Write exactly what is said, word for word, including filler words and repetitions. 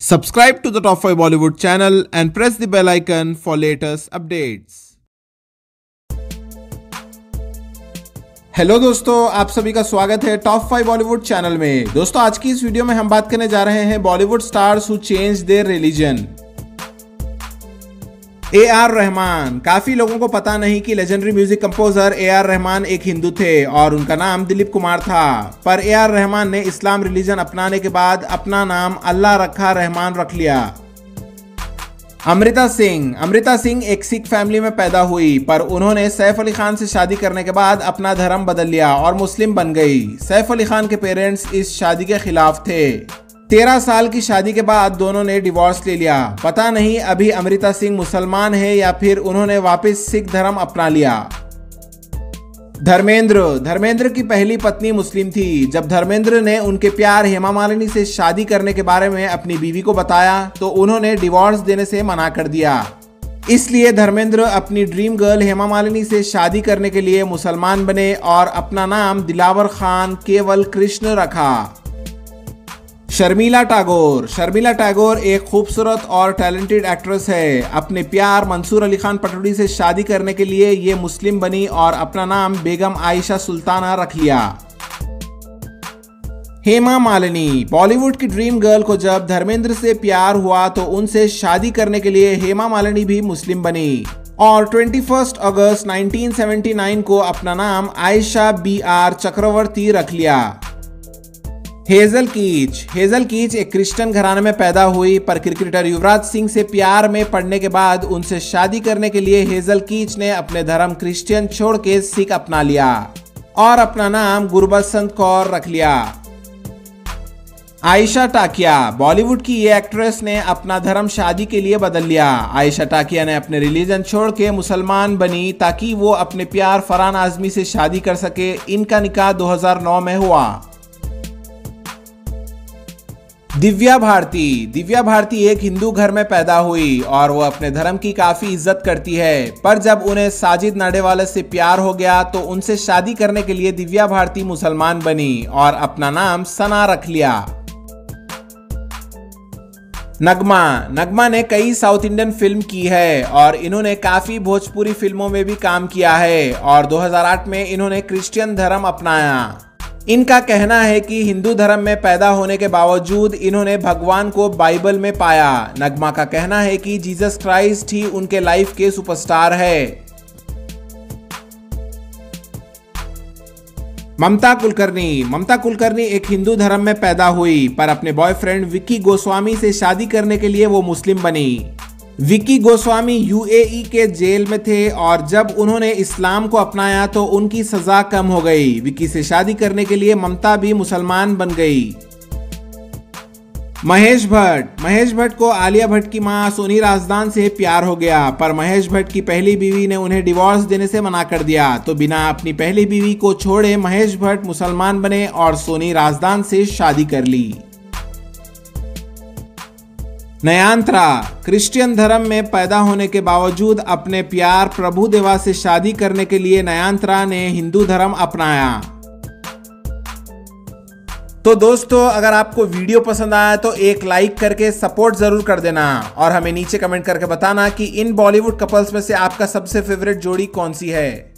Subscribe to the Top five Bollywood channel and press the bell icon for latest updates. Hello दोस्तों, आप सभी का स्वागत है टॉप फाइव बॉलीवुड चैनल में। दोस्तों, आज की इस वीडियो में हम बात करने जा रहे हैं Bollywood stars who change their religion. A R Rahman. काफी लोगों को पता नहीं कि legendary music composer A R Rahman एक हिंदू थे और उनका नाम दिलीप कुमार था, पर ए आर रहमान ने इस्लाम रिलीजन अपनाने के बाद अपना नाम अल्लाह रखा रहमान रख लिया। अमृता सिंह। अमृता सिंह एक सिख फैमिली में पैदा हुई, पर उन्होंने सैफ अली खान से शादी करने के बाद अपना धर्म बदल लिया और मुस्लिम बन गई। सैफ अली खान के पेरेंट्स इस शादी के खिलाफ थे। तेरह साल की शादी के बाद दोनों ने डिवोर्स ले लिया। पता नहीं अभी अमृता सिंह मुसलमान है या फिर उन्होंने वापस सिख धर्म अपना लिया। धर्मेंद्र। धर्मेंद्र की पहली पत्नी मुस्लिम थी। जब धर्मेंद्र ने उनके प्यार हेमा मालिनी से शादी करने के बारे में अपनी बीवी को बताया तो उन्होंने डिवोर्स देने से मना कर दिया। इसलिए धर्मेंद्र अपनी ड्रीम गर्ल हेमा मालिनी से शादी करने के लिए मुसलमान बने और अपना नाम दिलावर खान केवल कृष्ण रखा। शर्मिला टैगोर। शर्मिला टैगोर एक खूबसूरत और टैलेंटेड एक्ट्रेस है। अपने प्यार मंसूर अली खान पटौड़ी से शादी करने के लिए ये मुस्लिम बनी और अपना नाम बेगम आयशा सुल्ताना रख लिया। हेमा मालिनी। बॉलीवुड की ड्रीम गर्ल को जब धर्मेंद्र से प्यार हुआ तो उनसे शादी करने के लिए हेमा मालिनी भी मुस्लिम बनी और इक्कीस अगस्त उन्नीस सौ उन्यासी को अपना नाम आयशा बी आर चक्रवर्ती रख लिया। हेजल कीच। हेजल कीच एक क्रिश्चियन घराने में पैदा हुई, पर क्रिकेटर युवराज सिंह से प्यार में पड़ने के बाद उनसे शादी करने के लिए हेजल कीच ने अपने धर्म क्रिश्चियन छोड़ के सिख अपना लिया और अपना नाम गुरबसंत कौर रख लिया। आयशा टाकिया। बॉलीवुड की ये एक्ट्रेस ने अपना धर्म शादी के लिए बदल लिया। आयशा टाकिया ने अपने रिलीजन छोड़ के मुसलमान बनी ताकि वो अपने प्यार फरहान आजमी से शादी कर सके। इनका निकाह दो हज़ार नौ में हुआ। दिव्या भारती। दिव्या भारती एक हिंदू घर में पैदा हुई और वो अपने धर्म की काफी इज्जत करती है, पर जब उन्हें साजिद नाडेवाला से प्यार हो गया तो उनसे शादी करने के लिए दिव्या भारती मुसलमान बनी और अपना नाम सना रख लिया। नगमा। नगमा ने कई साउथ इंडियन फिल्म की है और इन्होंने काफी भोजपुरी फिल्मों में भी काम किया है और दो हज़ार आठ में इन्होंने क्रिश्चियन धर्म अपनाया। इनका कहना है कि हिंदू धर्म में पैदा होने के बावजूद इन्होंने भगवान को बाइबल में पाया। नगमा का कहना है कि जीसस क्राइस्ट ही उनके लाइफ के सुपरस्टार है। ममता कुलकर्णी। ममता कुलकर्णी एक हिंदू धर्म में पैदा हुई, पर अपने बॉयफ्रेंड विक्की गोस्वामी से शादी करने के लिए वो मुस्लिम बनी। Vicky Goswami U A E के जेल में थे और जब उन्होंने इस्लाम को अपनाया तो उनकी सजा कम हो गई। विक्की से शादी करने के लिए ममता भी मुसलमान बन गई। महेश भट्ट। महेश भट्ट को आलिया भट्ट की मां सोनी राजदान से प्यार हो गया, पर महेश भट्ट की पहली बीवी ने उन्हें डिवोर्स देने से मना कर दिया, तो बिना अपनी पहली बीवी को छोड़े महेश भट्ट मुसलमान बने और सोनी राजदान से शादी कर ली। नयनतारा। क्रिश्चियन धर्म में पैदा होने के बावजूद अपने प्यार प्रभु देवा से शादी करने के लिए नयनतारा ने हिंदू धर्म अपनाया। तो दोस्तों, अगर आपको वीडियो पसंद आया तो एक लाइक करके सपोर्ट जरूर कर देना और हमें नीचे कमेंट करके बताना कि इन बॉलीवुड कपल्स में से आपका सबसे फेवरेट जोड़ी कौन सी है।